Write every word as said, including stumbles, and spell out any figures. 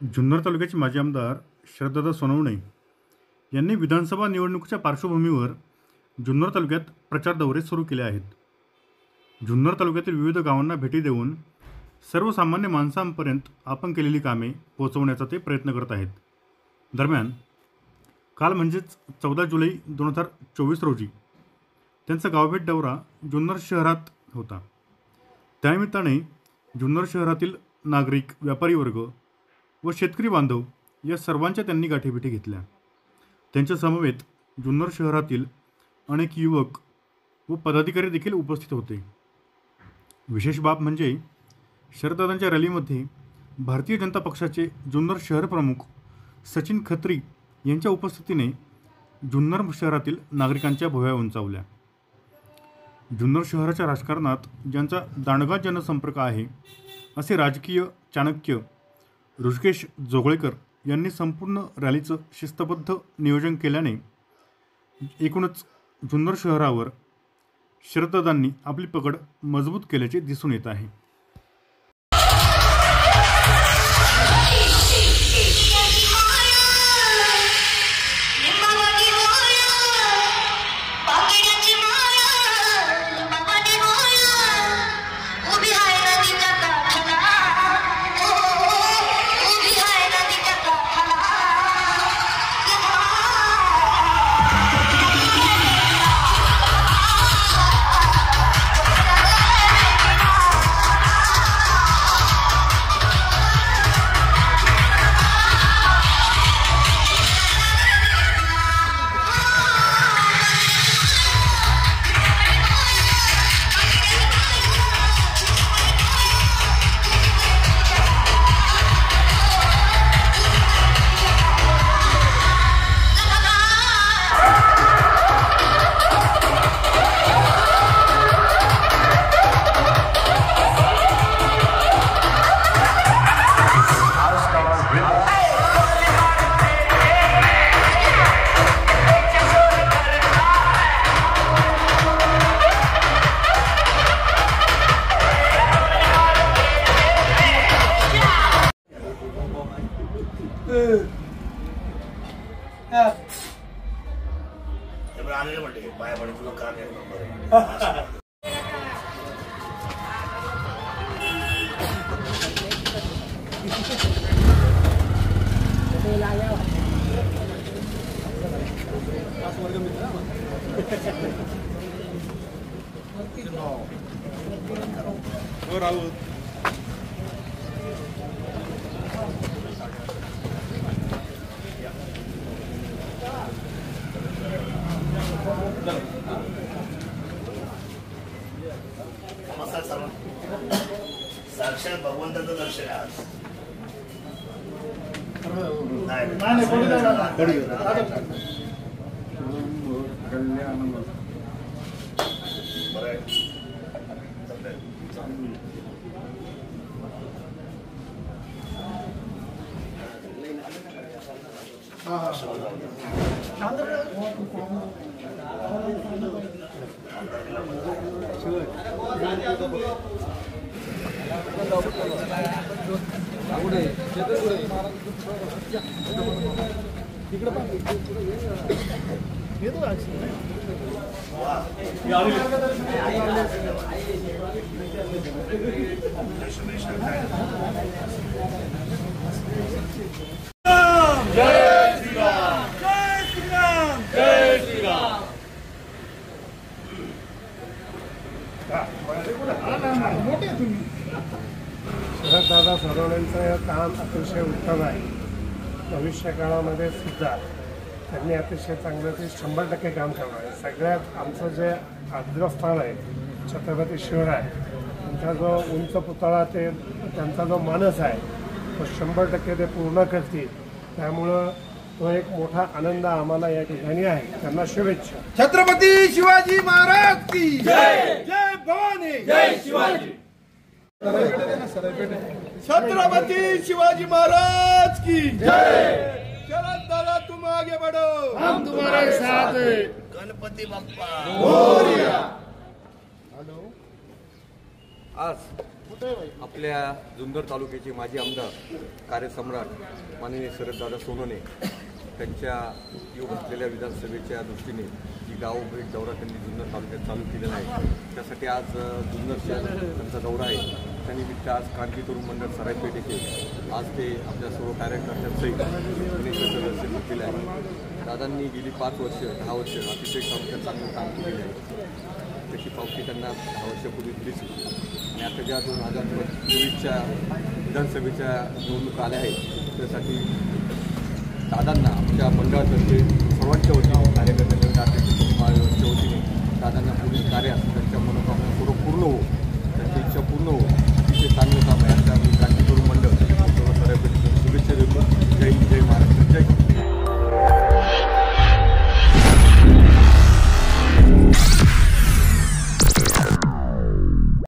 जुन्नर तालुक्याचे माजी आमदार शरददादा सोनवणे यांनी विधानसभा निवडणुकीच्या पार्श्वभूमीवर जुन्नर तालुक्यात प्रचार दौरे सुरू केले आहेत. जुन्नर तालुक्यातील विविध गावांना भेटी देऊन सर्वसामान्य माणसांपर्यंत आपण केलेली कामे पोहोचवण्याचा ते प्रयत्न करत आहेत. दरम्यान काल म्हणजेच चौदा जुलै दोन हजार चोवीस रोजी त्यांचा गावभेट दौरा जुन्नर शहरात होता. त्यानिमित्ताने जुन्नर शहरातील नागरिक, व्यापारी वर्ग व शेतकरी बांधव या सर्वांच्या त्यांनी गाठीभेटी घेतल्या. त्यांच्या समवेत जुन्नर शहरातील अनेक युवक व पदाधिकारी देखील उपस्थित होते. विशेष बाब म्हणजे शरददादांच्या रॅलीमध्ये भारतीय जनता पक्षाचे जुन्नर शहर प्रमुख सचिन खत्री यांच्या उपस्थितीने जुन्नर शहरातील नागरिकांच्या भुवया उंचावल्या. जुन्नर शहराच्या राजकारणात ज्यांचा दांडगा जनसंपर्क आहे असे राजकीय चाणक्य ऋषिकेश जोगळेकर यांनी संपूर्ण रॅलीचं शिस्तबद्ध नियोजन केल्याने एकूणच जुन्नर शहरावर शरददादांनी आपली पकड मजबूत केल्याचे दिसून येत आहे. साक्षात भगवंताचं दर्शन आहे. शरददादा सोनवणेंचं काम अतिशय उत्तम आहे. भविष्य काळामध्ये सुद्धा त्यांनी अतिशय चांगलं ते शंभर टक्के काम करणार आहे. सगळ्यात आमचं जे आद्रस्थान आहे छत्रपती शिवराय त्यांचा जो उंच पुतळा, ते त्यांचा जो मानस आहे तो शंभर टक्के ते पूर्ण करतील. त्यामुळं तो एक मोठा आनंद आम्हाला या ठिकाणी आहे. त्यांना शुभेच्छा. छत्रपती शिवाजी महाराज की जय. जय भवानी. जय शिवाजी. छत्रपती शिवाजी महाराज की जय. शरददादा तुम आगे बढ़ो, हम तुम्हारे साथ हैं. गणपती बाप्पा मोरया. आज आपल्या जुन्नर तालुक्याचे माजी आमदार कार्यसम्राट माननीय शरददादा सोनवणे त्यांच्या येऊ असलेल्या विधानसभेच्या दृष्टीने जी गाव भेट दौरा त्यांनी जुन्नर तालुक्यात चालू केलेला आहे, त्यासाठी आज जुन्नर शहर त्यांचा दौरा आहे. त्यानिमित्त आज कानगी तरुण मंडळ सरायपेठ येथे आज ते आपल्या सर्व कार्यकर्त्यांसहित गणेशाचं दर्शन घेतलेलं आहे. दादांनी गेली पाच वर्ष दहा वर्ष अतिशय तालुक्यात चांगलं काम केलेलं आहे. त्याची पावती त्यांना दहा वर्षापूर्वी दिलीच आणि आता ज्या दोन हजार चोवीसच्या विधानसभेच्या निवडणुका आल्या आहेत त्यासाठी दादांना आमच्या मंडळातर्फे सर्वांच्या वतीने कार्यकर्त्यांच्या महाराष्ट्राच्या वतीने दादांना पुढील कार्यात त्यांच्या मनोकामना सर्व पूर्ण हो, त्यांची इच्छा पूर्ण हो, अतिशय चांगलं काम